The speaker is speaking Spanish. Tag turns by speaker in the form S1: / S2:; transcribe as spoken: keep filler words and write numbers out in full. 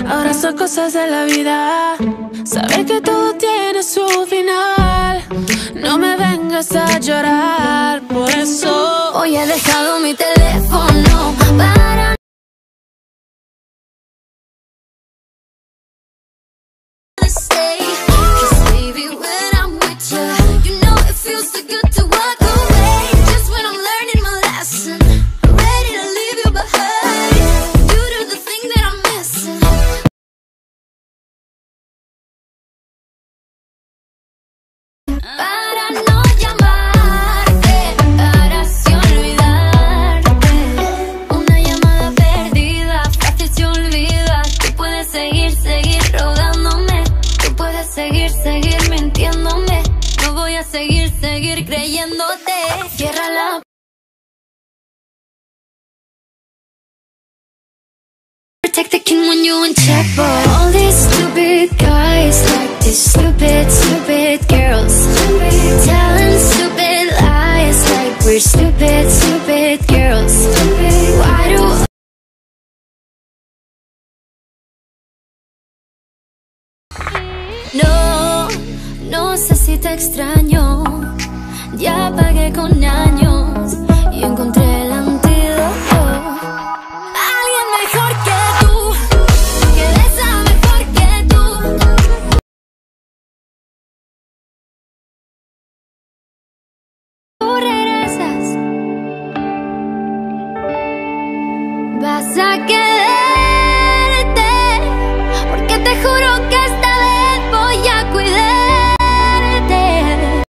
S1: Ahora son cosas de la vida, saber que todo tiene su final. No me vengas a llorar, por eso
S2: hoy he dejado mi teléfono para stay. Cause baby, when I'm with you, you know it feels so good to walk away. Just when I'm learning my lesson, ready to leave you behind, due to the thing that I'm missing. Para no llamarte, para así olvidarte. Una llamada perdida, fácil se olvida. Tú puedes seguir, seguir rogándome. Tú puedes seguir, seguir mintiéndome. No voy a seguir, seguir creyéndote. Cierra la protect the king when you in check, boy. All these stupid guys like these stupid, stupid girls, stupid, telling stupid lies like we're stupid, stupid girls. Stupid. Why do no, no sé si te extraño. Ya pagué con años y encontré el antídoto. Alguien mejor que tú, que besa mejor que tú. Tú regresas, vas a quedar.